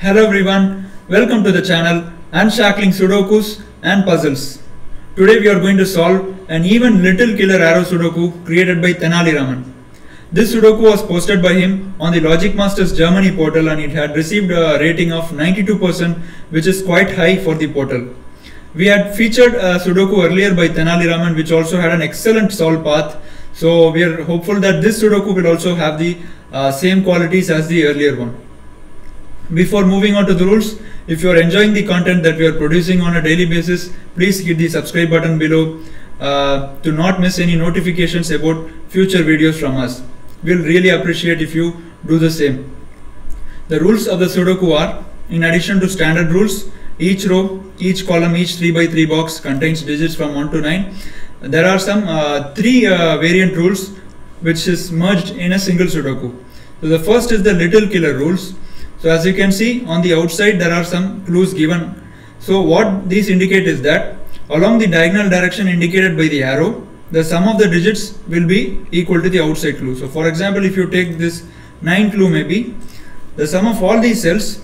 Hello everyone, welcome to the channel Unshackling Sudokus and Puzzles. Today we are going to solve an even little killer arrow Sudoku created by Tenali Raman. This Sudoku was posted by him on the Logic Masters Germany portal and it had received a rating of 92%, which is quite high for the portal. We had featured a Sudoku earlier by Tenali Raman which also had an excellent solve path. So we are hopeful that this Sudoku will also have the same qualities as the earlier one. Before moving on to the rules, if you are enjoying the content that we are producing on a daily basis, please hit the subscribe button below to not miss any notifications about future videos from us. We'll really appreciate if you do the same. The rules of the Sudoku are, in addition to standard rules, each row, each column, each 3x3 box contains digits from 1 to 9. There are some three variant rules which is merged in a single Sudoku. So the first is the little killer rules. So as you can see on the outside there are some clues given. So what these indicate is that along the diagonal direction indicated by the arrow, the sum of the digits will be equal to the outside clue. So for example, if you take this 9 clue, maybe the sum of all these cells,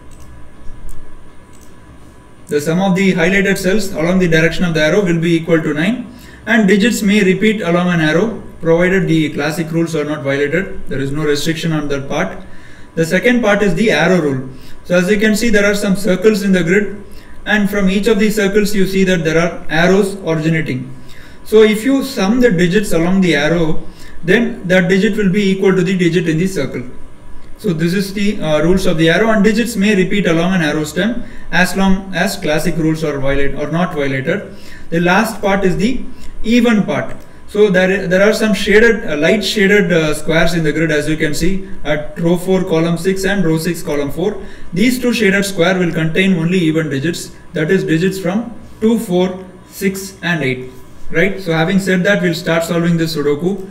the sum of the highlighted cells along the direction of the arrow will be equal to 9, and digits may repeat along an arrow provided the classic rules are not violated. There is no restriction on that part. The second part is the arrow rule. So as you can see, there are some circles in the grid, and from each of these circles you see that there are arrows originating. So if you sum the digits along the arrow, then that digit will be equal to the digit in the circle. So this is the rules of the arrow, and digits may repeat along an arrow stem as long as classic rules are violated or not violated. The last part is the even part. So there are some shaded, light shaded squares in the grid, as you can see at row 4 column 6 and row 6 column 4. These two shaded square will contain only even digits, that is digits from 2, 4, 6 and 8. Right. So having said that, we'll start solving this Sudoku.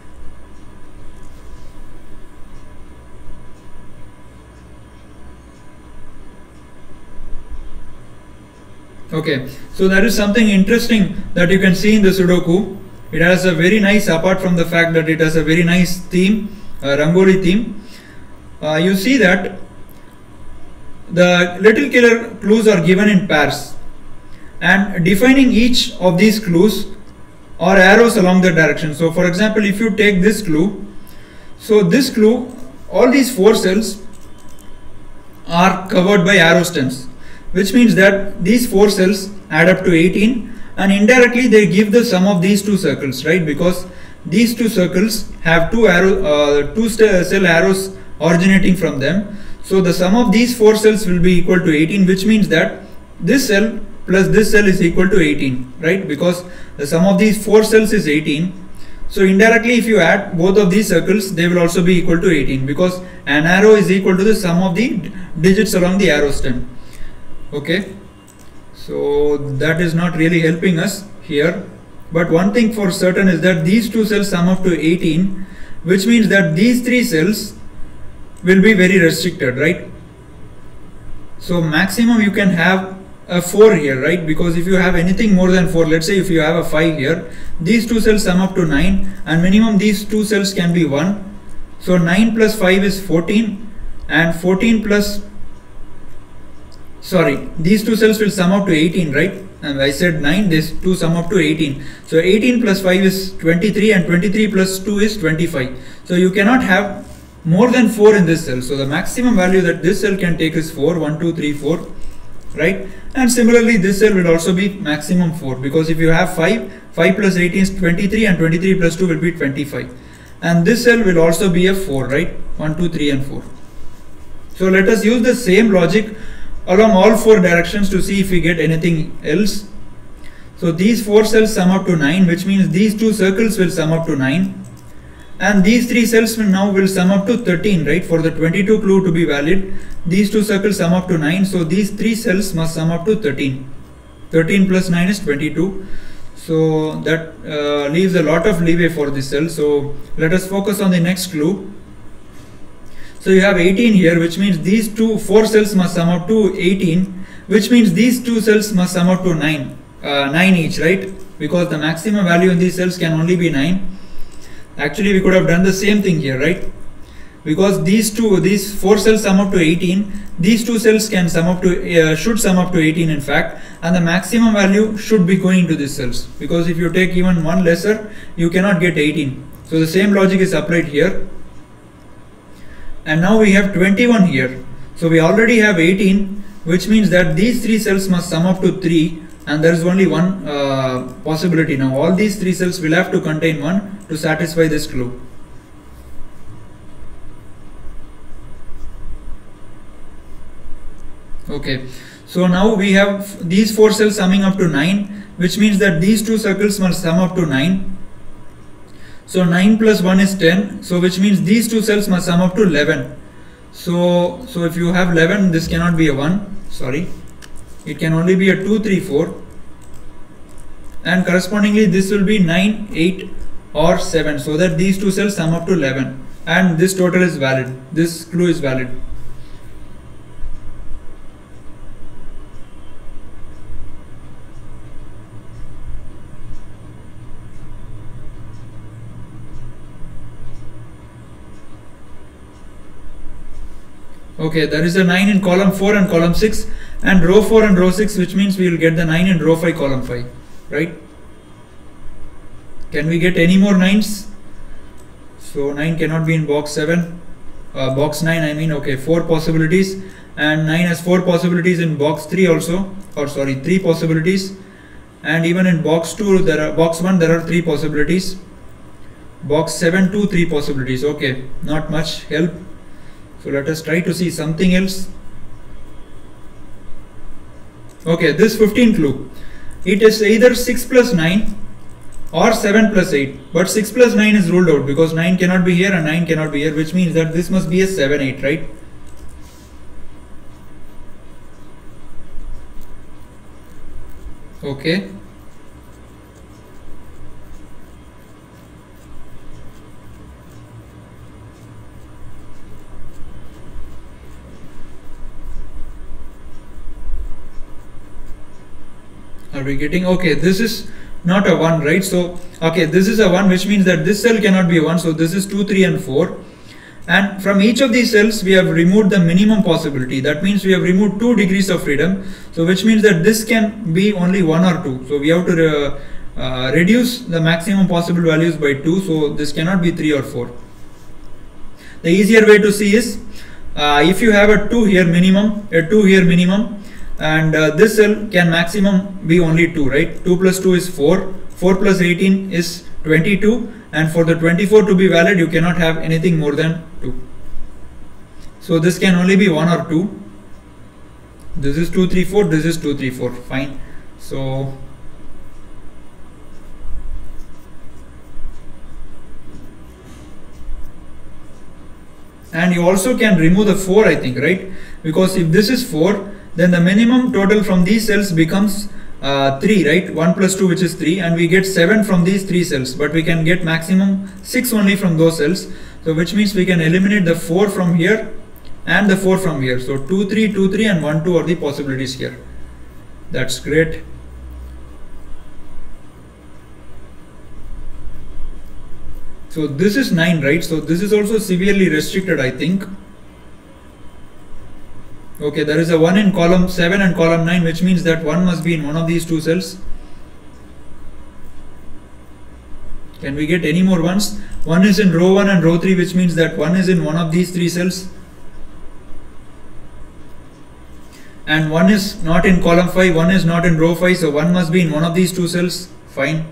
Okay, so there is something interesting that you can see in the Sudoku. It has a very nice, apart from the fact that it has a very nice theme, Rangoli theme. You see that the little killer clues are given in pairs, and defining each of these clues are arrows along the direction. So for example, if you take this clue, so this clue, all these 4 cells are covered by arrow stems, which means that these 4 cells add up to 18, and indirectly they give the sum of these 2 circles, right? Because these 2 circles have 2 cell arrows originating from them. So the sum of these 4 cells will be equal to 18, which means that this cell plus this cell is equal to 18, right? Because the sum of these 4 cells is 18. So indirectly, if you add both of these circles, they will also be equal to 18, because an arrow is equal to the sum of the digits along the arrow stem. Okay, so that is not really helping us here, but one thing for certain is that these 2 cells sum up to 18, which means that these 3 cells will be very restricted, right? So maximum you can have a 4 here, right? Because if you have anything more than 4, let's say if you have a 5 here, these 2 cells sum up to 9, and minimum these 2 cells can be 1. So 9 plus 5 is 14, and 14 plus, sorry, these 2 cells will sum up to 18, right? And I said 9, these 2 sum up to 18. So 18 plus 5 is 23, and 23 plus 2 is 25. So you cannot have more than 4 in this cell. So the maximum value that this cell can take is 4, 1, 2, 3, 4, right? And similarly this cell will also be maximum 4, because if you have 5, 5 plus 18 is 23, and 23 plus 2 will be 25. And this cell will also be a 4, right? 1, 2, 3 and 4. So let us use the same logic along all 4 directions to see if we get anything else. So these 4 cells sum up to 9, which means these 2 circles will sum up to 9, and these 3 cells will sum up to 13, right? For the 22 clue to be valid, these 2 circles sum up to 9, so these 3 cells must sum up to 13. 13 plus 9 is 22. So that leaves a lot of leeway for this cell. So let us focus on the next clue. So you have 18 here, which means these 4 cells must sum up to 18, which means these 2 cells must sum up to 9 each, right? Because the maximum value in these cells can only be 9. Actually, we could have done the same thing here, right? because these 4 cells sum up to 18. These 2 cells can sum up to should sum up to 18 in fact, and the maximum value should be going to these cells, because if you take even one lesser, you cannot get 18. So the same logic is applied here. And now we have 21 here. So we already have 18, which means that these 3 cells must sum up to 3, and there is only one possibility now. All these 3 cells will have to contain 1 to satisfy this clue. Okay, so now we have these 4 cells summing up to 9, which means that these 2 circles must sum up to 9. So 9 plus 1 is 10, so which means these 2 cells must sum up to 11. So if you have 11, this cannot be a 1, sorry, it can only be a 2, 3, 4, and correspondingly this will be 9, 8 or 7, so that these 2 cells sum up to 11, and this total is valid, this clue is valid. Okay, there is a 9 in column 4 and column 6, and row 4 and row 6, which means we will get the 9 in row 5 column 5, right? Can we get any more 9s? So 9 cannot be in box 7, box 9 I mean. Okay, 4 possibilities, and 9 has 4 possibilities in box 3 also, or sorry, 3 possibilities, and even in box 2 box 1 there are 3 possibilities, box 7 2 3 possibilities. Okay, not much help. So let us try to see something else. Okay, this 15 clue, it is either 6 plus 9 or 7 plus 8, but 6 plus 9 is ruled out because 9 cannot be here and 9 cannot be here, which means that this must be a 7 8, right? Okay, are we getting? Okay, this is not a 1, right? So okay, this is a 1, which means that this cell cannot be a 1, so this is 2 3 and 4, and from each of these cells we have removed the minimum possibility. That means we have removed 2 degrees of freedom, so which means that this can be only 1 or 2, so we have to reduce the maximum possible values by 2, so this cannot be 3 or 4. The easier way to see is if you have a 2 here minimum, and this cell can maximum be only 2, right? 2 plus 2 is 4, 4 plus 18 is 22, and for the 24 to be valid you cannot have anything more than 2. So this can only be 1 or 2. This is 2 3 4, this is 2 3 4, fine. So and you also can remove the 4, I think, right? Because if this is 4, then the minimum total from these cells becomes 3, right? 1 plus 2, which is 3, and we get 7 from these 3 cells, but we can get maximum 6 only from those cells, so which means we can eliminate the 4 from here and the 4 from here. So 2 3 2 3 and 1 2 are the possibilities here. That's great. So this is 9, right? So this is also severely restricted, I think. Okay, there is a 1 in column 7 and column 9, which means that 1 must be in one of these 2 cells. Can we get any more ones? 1 is in row 1 and row 3, which means that 1 is in one of these 3 cells. And 1 is not in column 5, 1 is not in row 5, so 1 must be in one of these 2 cells. Fine.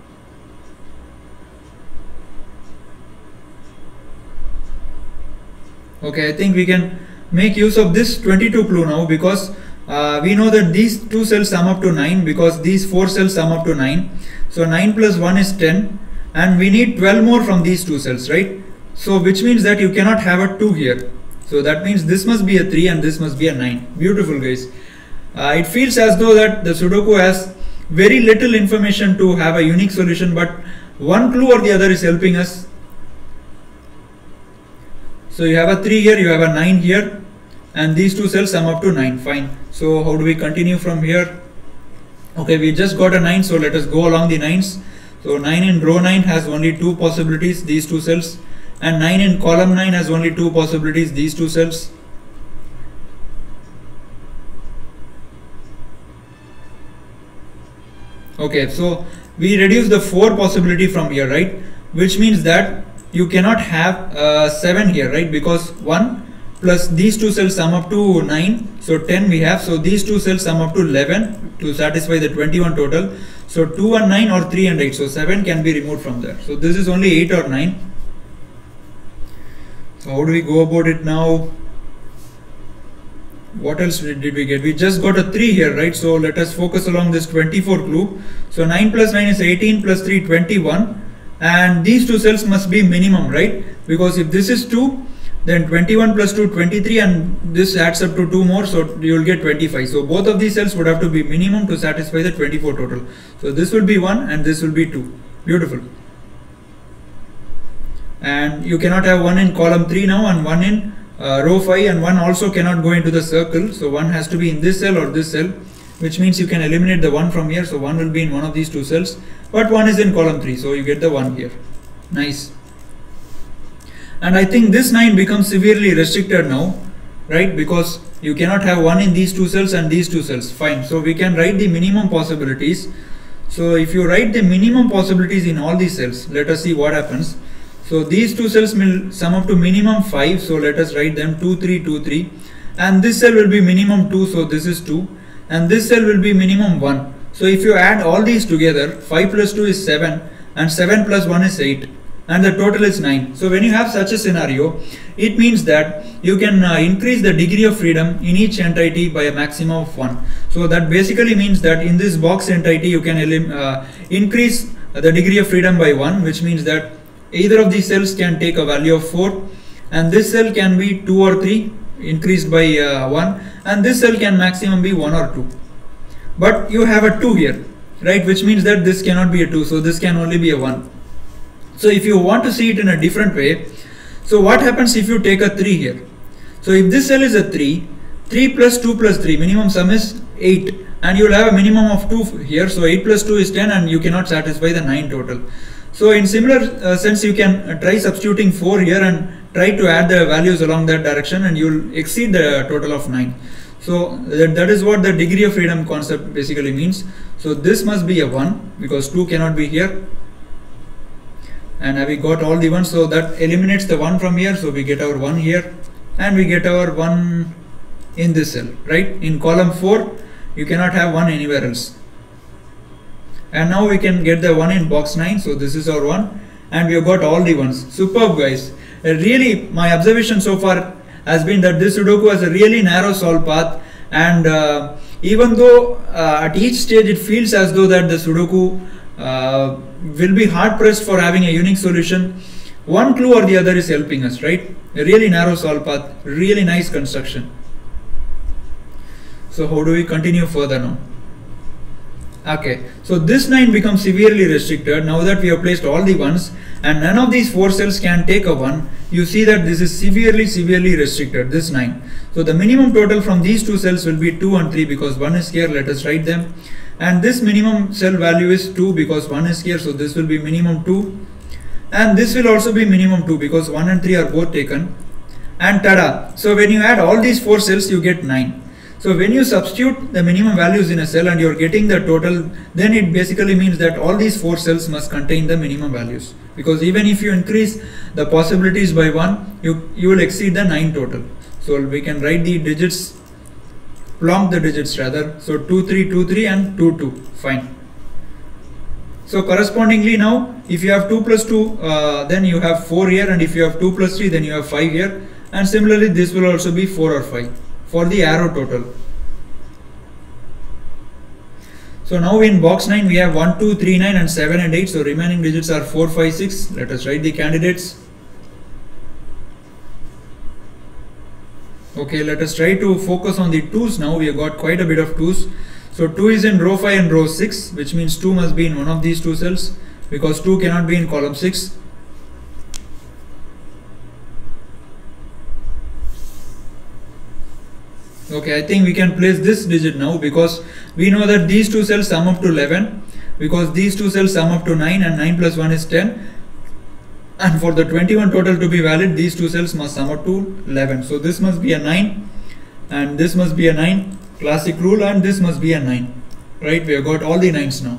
Okay, I think we can make use of this 22 clue now, because we know that these 2 cells sum up to 9, because these 4 cells sum up to 9. So 9 plus 1 is 10, and we need 12 more from these 2 cells, right? So which means that you cannot have a 2 here. So that means this must be a 3 and this must be a 9. Beautiful, guys. It feels as though that the Sudoku has very little information to have a unique solution, but one clue or the other is helping us. So you have a 3 here, you have a 9 here, and these 2 cells sum up to 9. Fine. So how do we continue from here? Okay, we just got a 9, so let us go along the 9s. So 9 in row 9 has only 2 possibilities, these 2 cells, and 9 in column 9 has only two possibilities, these two cells. Okay, so we reduce the 4 possibility from here, right? Which means that you cannot have 7 here, right? Because 1 plus these two cells sum up to 9, so 10 we have. So these two cells sum up to 11 to satisfy the 21 total. So 2 and 9 or 3 and 8, so 7 can be removed from there. So this is only 8 or 9. So how do we go about it now? What else did we get? We just got a 3 here, right? So let us focus along this 24 clue. So 9 plus 9 is 18 plus 3 21, and these two cells must be minimum, right? Because if this is 2, then 21 plus 2 23, and this adds up to 2 more, so you will get 25. So both of these cells would have to be minimum to satisfy the 24 total. So this will be 1 and this will be 2. Beautiful. And you cannot have 1 in column 3 now and 1 in row 5, and 1 also cannot go into the circle. So 1 has to be in this cell or this cell, which means you can eliminate the 1 from here. So 1 will be in one of these two cells, but 1 is in column 3, so you get the 1 here. Nice. And I think this 9 becomes severely restricted now, right? Because you cannot have 1 in these two cells and these two cells. Fine. So we can write the minimum possibilities. So if you write the minimum possibilities in all these cells, let us see what happens. So these two cells will sum up to minimum 5. So let us write them 2, 3, 2, 3. And this cell will be minimum 2. So this is 2. And this cell will be minimum 1. So if you add all these together, 5 plus 2 is 7. And 7 plus 1 is 8. And the total is 9. So when you have such a scenario, it means that you can increase the degree of freedom in each entity by a maximum of 1. So that basically means that in this box entity you can increase the degree of freedom by 1, which means that either of these cells can take a value of 4, and this cell can be 2 or 3 increased by 1, and this cell can maximum be 1 or 2. But you have a 2 here, right? Which means that this cannot be a 2, so this can only be a 1. So if you want to see it in a different way, so what happens if you take a 3 here? So if this cell is a 3, 3 plus 2 plus 3, minimum sum is 8, and you will have a minimum of 2 here. So 8 plus 2 is 10, and you cannot satisfy the 9 total. So in similar sense, you can try substituting 4 here and try to add the values along that direction, and you will exceed the total of 9. So that is what the degree of freedom concept basically means. So this must be a 1 because 2 cannot be here. And we got all the 1, so that eliminates the 1 from here. So we get our 1 here, and we get our 1 in this cell, right? In column 4, you cannot have 1 anywhere else. And now we can get the 1 in box 9. So this is our 1, and we have got all the 1s. Superb, guys. Really, my observation so far has been that this Sudoku has a really narrow solve path, and even though at each stage it feels as though that the Sudoku will be hard pressed for having a unique solution, one clue or the other is helping us, right? A really narrow solve path, really nice construction. So how do we continue further now? Okay, so this 9 becomes severely restricted now that we have placed all the 1s, and none of these 4 cells can take a 1. You see that this is severely restricted, this 9. So the minimum total from these two cells will be 2 and 3 because 1 is here. Let us write them. And this minimum cell value is 2 because 1 is here, so this will be minimum 2, and this will also be minimum 2 because 1 and 3 are both taken, and tada! So when you add all these 4 cells, you get 9. So when you substitute the minimum values in a cell and you are getting the total, then it basically means that all these 4 cells must contain the minimum values, because even if you increase the possibilities by 1, you will exceed the 9 total. So we can write the digits, plonk the digits rather. So 2 3 2 3 and 2 2. Fine. So correspondingly now, if you have 2 plus 2, then you have 4 here, and if you have 2 plus 3, then you have 5 here, and similarly this will also be 4 or 5 for the arrow total. So now in box 9 we have 1 2 3 9 and 7 and 8. So remaining digits are 4 5 6. Let us write the candidates. Okay, let us try to focus on the 2's now. We have got quite a bit of 2's. So 2 is in row 5 and row 6, which means 2 must be in one of these 2 cells because 2 cannot be in column 6. Okay, I think we can place this digit now because we know that these 2 cells sum up to 11, because these 2 cells sum up to 9, and 9 plus 1 is 10. and for the 21 total to be valid, these two cells must sum up to 11. So this must be a 9 and this must be a 9, classic rule, and this must be a 9, right? We have got all the 9s now.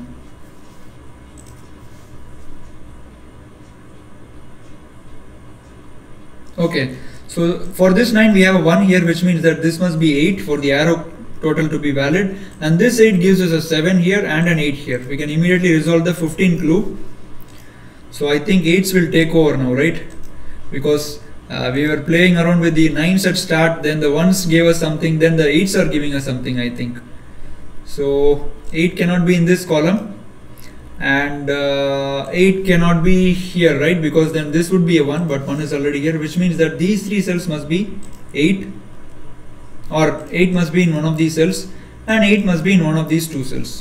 Okay, so for this 9 we have a 1 here, which means that this must be 8 for the arrow total to be valid, and this 8 gives us a 7 here and an 8 here. We can immediately resolve the 15 clue. So I think 8s will take over now, right? Because we were playing around with the 9s at start, then the 1s gave us something, then the 8s are giving us something, I think. So 8 cannot be in this column, and 8 cannot be here, right? Because then this would be a 1, but 1 is already here, which means that these 3 cells must be 8, or 8 must be in one of these cells, and 8 must be in one of these 2 cells.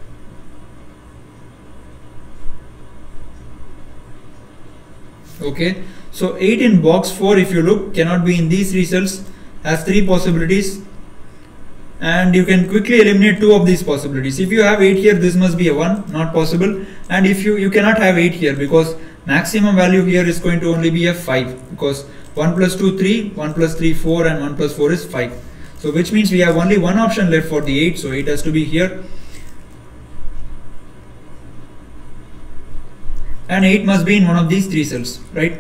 Okay, so 8 in box 4, if you look, cannot be in these 3 cells, has 3 possibilities, and you can quickly eliminate 2 of these possibilities. If you have 8 here, this must be a 1, not possible, and if you cannot have 8 here, because maximum value here is going to only be a 5, because 1 plus 2 3, 1 plus 3 4, and 1 plus 4 is 5. So which means we have only one option left for the 8, so 8 has to be here, and 8 must be in one of these 3 cells, right?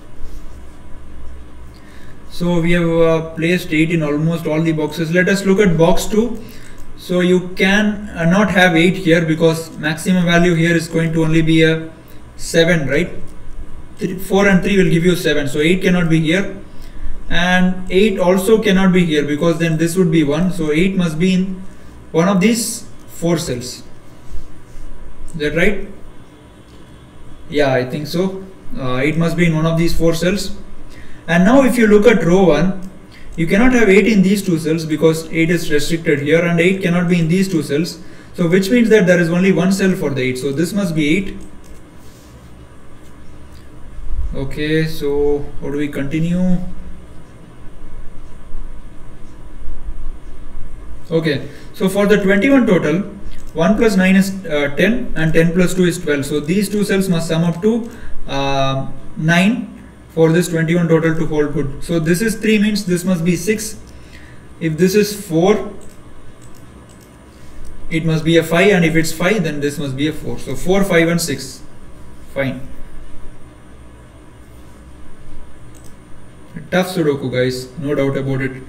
So we have placed 8 in almost all the boxes. Let us look at box 2. So you can not have 8 here, because maximum value here is going to only be a 7, right? 4 and 3 will give you 7, so 8 cannot be here, and 8 also cannot be here, because then this would be 1. So 8 must be in one of these 4 cells. Is that right? Yeah, I think so. 8 must be in one of these 4 cells. And now if you look at row 1, you cannot have 8 in these 2 cells, because 8 is restricted here, and 8 cannot be in these 2 cells. So which means that there is only one cell for the 8. So this must be 8. Okay, so how do we continue? Okay, so for the 21 total, 1 plus 9 is 10, and 10 plus 2 is 12. So these 2 cells must sum up to 9 for this 21 total to hold good. So this is 3, means this must be 6. If this is 4, it must be a 5, and if it's 5, then this must be a 4. So 4, 5 and 6. Fine. Tough Sudoku, guys, no doubt about it.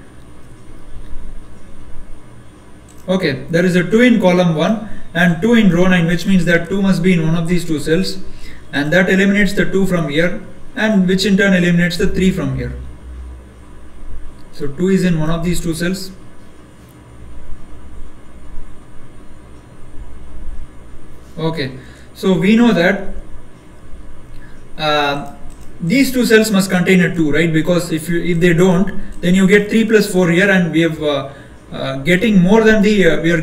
Okay, there is a 2 in column 1 and 2 in row 9, which means that 2 must be in one of these 2 cells, and that eliminates the 2 from here, and which in turn eliminates the 3 from here. So 2 is in one of these 2 cells. Okay, so we know that these 2 cells must contain a 2, right? Because if they don't, then you get 3 plus 4 here, and we have getting more than the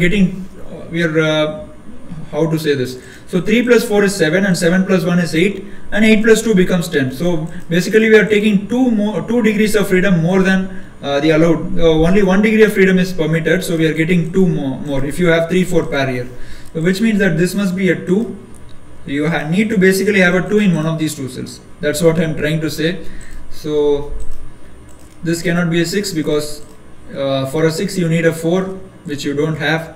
how to say this? So 3 plus 4 is 7, and 7 plus 1 is 8, and 8 plus 2 becomes 10. So basically we are taking 2 degrees of freedom more than the allowed. Only 1 degree of freedom is permitted, so we are getting 2 more if you have 3 4 pair here. So which means that this must be a 2. You need to basically have a 2 in one of these 2 cells. That's what I am trying to say. So this cannot be a 6, because for a 6 you need a 4, which you don't have.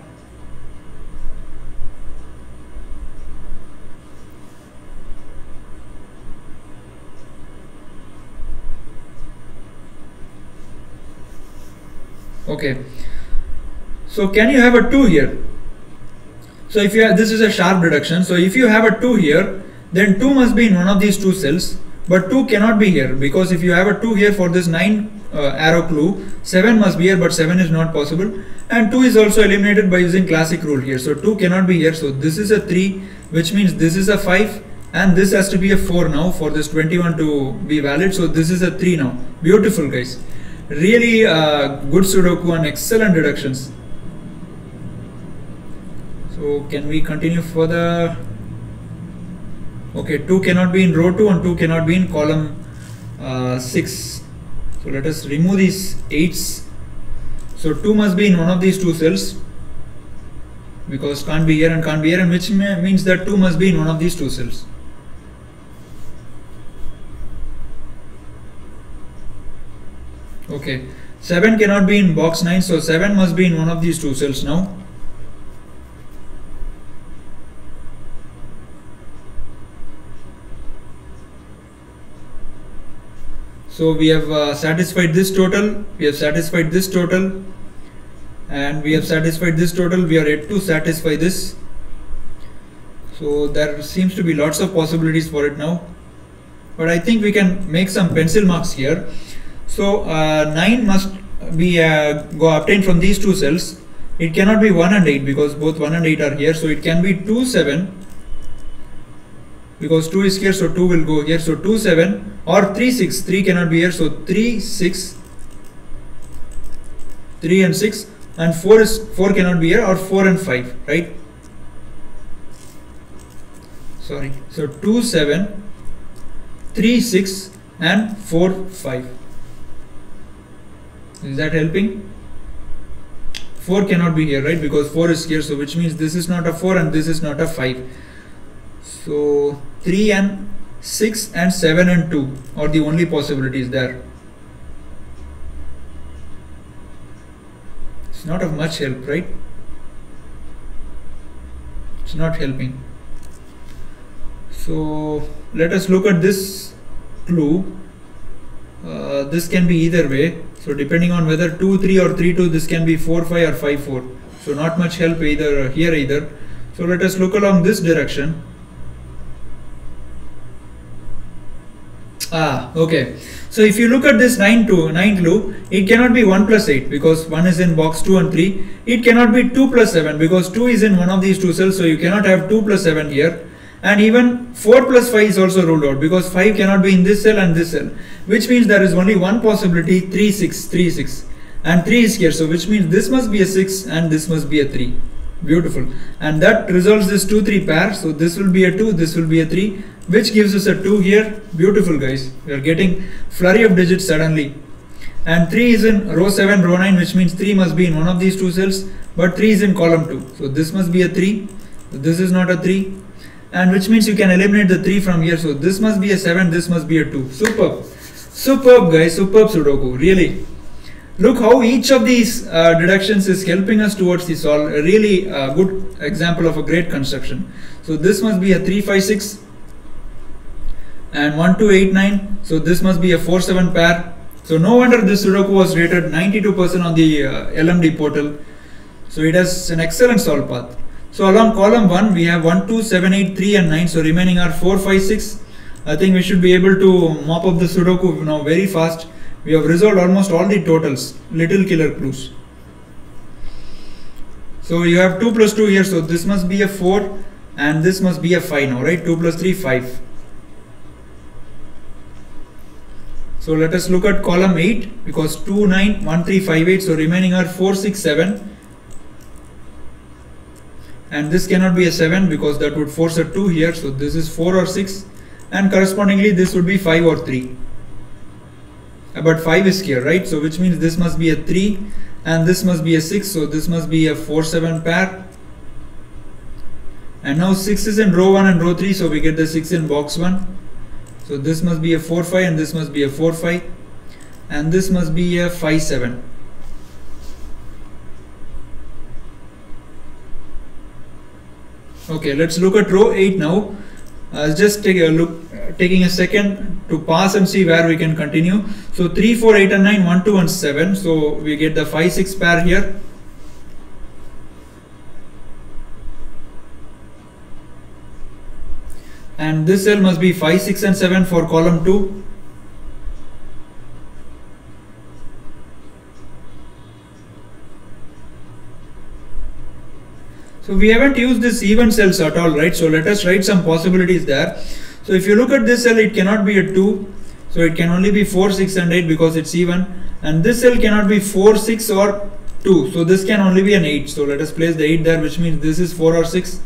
Okay, so can you have a 2 here? So if you have, this is a sharp reduction, so if you have a 2 here, then 2 must be in one of these 2 cells, but 2 cannot be here, because if you have a 2 here for this 9 arrow clue, 7 must be here, but 7 is not possible, and 2 is also eliminated by using classic rule here. So 2 cannot be here, so this is a 3, which means this is a 5, and this has to be a 4 now for this 21 to be valid. So this is a 3 now. Beautiful, guys. Really good Sudoku and excellent deductions. So can we continue further? Okay, 2 cannot be in row 2 and 2 cannot be in column 6. So let us remove these 8s. So 2 must be in one of these 2 cells, because can't be here and can't be here, and which means that 2 must be in one of these 2 cells. Okay, 7 cannot be in box 9, so 7 must be in one of these two cells now. So we have satisfied this total, we have satisfied this total, and we have satisfied this total. We are yet to satisfy this. So there seems to be lots of possibilities for it now, but I think we can make some pencil marks here. So 9 must be obtained from these two cells. It cannot be 1 and 8 because both 1 and 8 are here. So it can be 2, 7 because 2 is here, so 2 will go here. So 2, 7 or 3, 6. 3 cannot be here, so 3, 6, 3 and 6, and 4 cannot be here, or 4 and 5, right? Sorry. So 2, 7, 3, 6 and 4, 5. Is that helping? 4 cannot be here, right? Because 4 is here, so which means this is not a 4 and this is not a 5. So 3 and 6 and 7 and 2 are the only possibilities there. It's not of much help, right? It's not helping. So let us look at this clue. This can be either way. So depending on whether 2, 3 or 3, 2, this can be 4, 5 or 5, 4. So not much help either here either. So let us look along this direction. Okay. So if you look at this 9 clue, it cannot be 1 plus 8 because 1 is in box 2 and 3. It cannot be 2 plus 7 because 2 is in one of these two cells. So you cannot have 2 plus 7 here. And even 4 plus 5 is also ruled out because 5 cannot be in this cell and this cell, which means there is only one possibility, 3, 6, 3, 6, and 3 is here, so which means this must be a 6 and this must be a 3. Beautiful. And that resolves this 2, 3 pair. So this will be a 2, this will be a 3, which gives us a 2 here. Beautiful, guys. We are getting flurry of digits suddenly. And 3 is in row 7, row 9, which means 3 must be in one of these two cells, but 3 is in column 2. So this must be a 3, this is not a 3. And which means you can eliminate the 3 from here. So this must be a 7, this must be a 2. Superb. Superb, guys. Superb Sudoku. Really. Look how each of these deductions is helping us towards the solve. A really good example of a great construction. So this must be a 3, 5, 6 and 1, 2, 8, 9. So this must be a 4, 7 pair. So no wonder this Sudoku was rated 92% on the LMD portal. So it has an excellent solve path. So along column 1 we have 1, 2, 7, 8, 3 and 9. So remaining are 4, 5, 6. I think we should be able to mop up the Sudoku now very fast. We have resolved almost all the totals, little killer clues. So you have 2 plus 2 here, so this must be a 4 and this must be a 5 now, right? 2 plus 3, 5. So let us look at column 8 because 2, 9, 1, 3, 5, 8. So remaining are 4, 6, 7. And this cannot be a 7 because that would force a 2 here. So this is 4 or 6 and correspondingly this would be 5 or 3. But 5 is here, right? So which means this must be a 3 and this must be a 6. So this must be a 4, 7 pair. And now 6 is in row 1 and row 3. So we get the 6 in box 1. So this must be a 4, 5 and this must be a 4, 5. And this must be a 5, 7. Okay, let's look at row 8 now. Just take a look, taking a second to pass and see where we can continue. So 3, 4, 8 and 9, 1, 2 and 7. So we get the 5, 6 pair here. And this cell must be 5, 6 and 7 for column 2. So we haven't used this even cells at all, right? So let us write some possibilities there. So if you look at this cell, it cannot be a 2. So it can only be 4, 6 and 8 because it's even. And this cell cannot be 4, 6 or 2. So this can only be an 8. So let us place the 8 there, which means this is 4 or 6.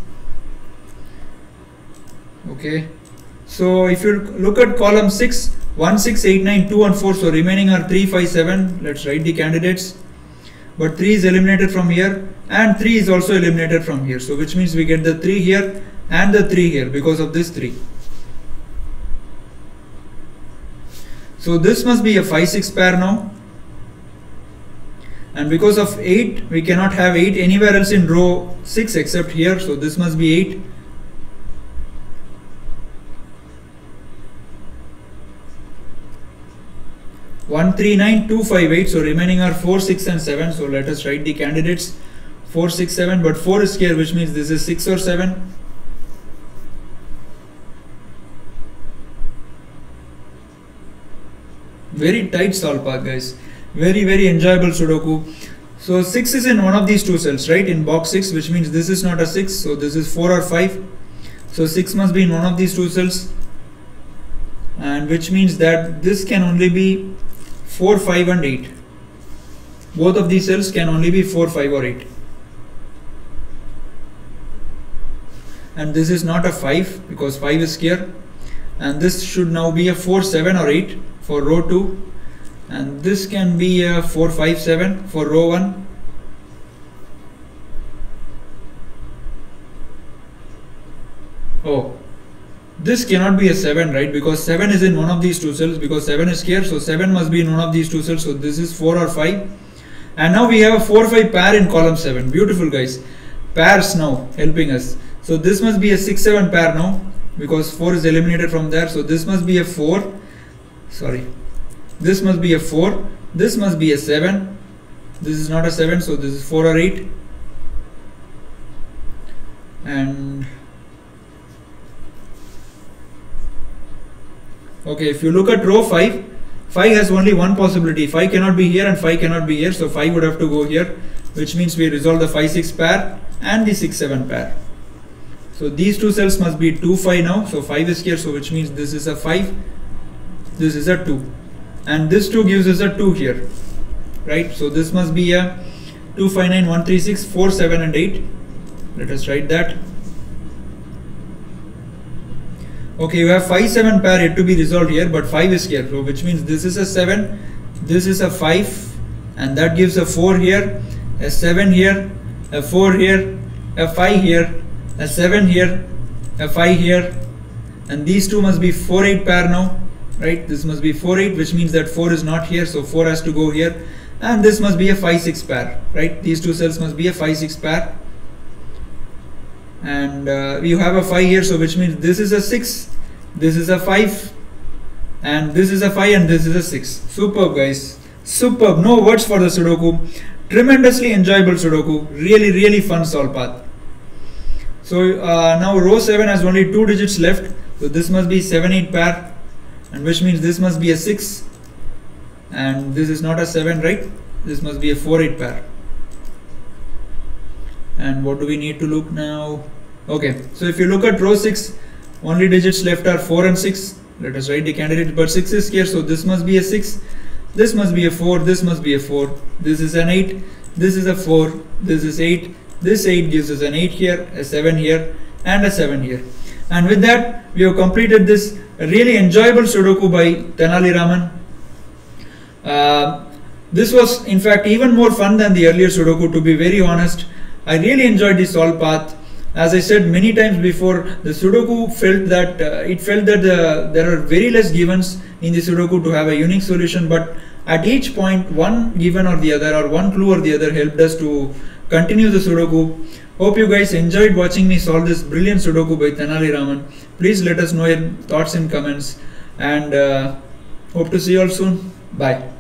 Okay. So if you look at column 6, 1, 6, 8, 9, 2 and 4. So remaining are 3, 5, 7. Let's write the candidates. But 3 is eliminated from here and 3 is also eliminated from here. So which means we get the 3 here and the 3 here because of this 3. So this must be a 5, 6 pair now. and because of 8 we cannot have 8 anywhere else in row 6 except here, so this must be 8. One, 3, 9, 2, 5, 8. So remaining are 4, 6 and 7. So let us write the candidates 4, 6, 7. But 4 is here, which means this is 6 or 7. Very tight solve path, guys. Very enjoyable Sudoku. So 6 is in one of these two cells, right? In box 6, which means this is not a 6. So this is 4 or 5. So 6 must be in one of these two cells. And which means that this can only be 4, 5 and 8. Both of these cells can only be 4, 5 or 8. And this is not a 5 because 5 is here. And this should now be a 4, 7 or 8 for row 2. And this can be a 4, 5, 7 for row 1. Oh, this cannot be a 7, right? Because 7 is in one of these two cells, because 7 is here, so 7 must be in one of these two cells. So this is 4 or 5. And now we have a 4, 5 pair in column 7. Beautiful, guys. Pairs now helping us. So this must be a 6, 7 pair now, because 4 is eliminated from there. So this must be a 4. Sorry. This must be a 4. This must be a 7. This is not a 7, so this is 4 or 8. And okay, if you look at row 5, 5 has only one possibility. 5 cannot be here and 5 cannot be here. So 5 would have to go here, which means we resolve the 5, 6 pair and the 6, 7 pair. So these two cells must be 2, 5 now. So 5 is here, so which means this is a 5, this is a 2. And this 2 gives us a 2 here, right? So this must be a 2, 5, 9, 1, 3, 6, 4, 7 and 8. Let us write that. Okay, you have 5, 7 pair yet to be resolved here, but 5 is here, so which means this is a 7, this is a 5, and that gives a 4 here, a 7 here, a 4 here, a 5 here, a 7 here, a 5 here, and these two must be 4, 8 pair now, right? This must be 4, 8, which means that 4 is not here, so 4 has to go here, and this must be a 5, 6 pair, right? These two cells must be a 5, 6 pair. And you have a 5 here, so which means this is a 6, this is a 5, and this is a 5, and this is a 6. Superb, guys. Superb. No words for the Sudoku. Tremendously enjoyable Sudoku. Really fun solve path. So now row 7 has only 2 digits left. So this must be 7, 8 pair, and which means this must be a 6, and this is not a 7, right? This must be a 4, 8 pair. And what do we need to look now? Okay, so if you look at row 6, only digits left are 4 and 6. Let us write the candidate, but 6 is here, so this must be a 6, this must be a 4, this must be a 4, this is an 8, this is a 4, this is 8, this 8 gives us an 8 here, a 7 here, and a 7 here. And with that, we have completed this really enjoyable Sudoku by Tenali Raman. This was in fact even more fun than the earlier Sudoku, to be very honest. I really enjoyed this solve path. As I said many times before, the Sudoku felt that there are very less givens in the Sudoku to have a unique solution, but at each point one given or the other, or one clue or the other, helped us to continue the Sudoku. Hope you guys enjoyed watching me solve this brilliant Sudoku by Tenali Raman. Please let us know your thoughts in comments, and hope to see you all soon. Bye.